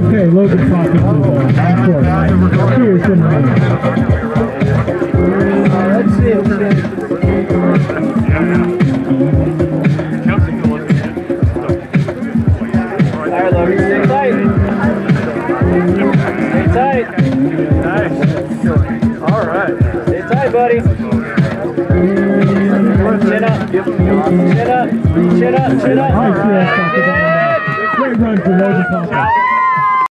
Okay, Logan Pocket. Cheers, gentlemen. Let's see. Alright, Logan, stay tight. Stay tight. Nice. Alright. Stay tight, buddy. Chin up. Chin up. Chin up. Chin up. Great run for Logan Pocket.